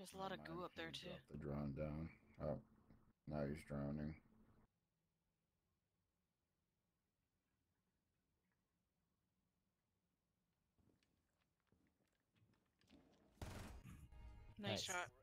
There's a lot of goo up there too. Drop the drone down. Oh, now he's droning. Nice shot.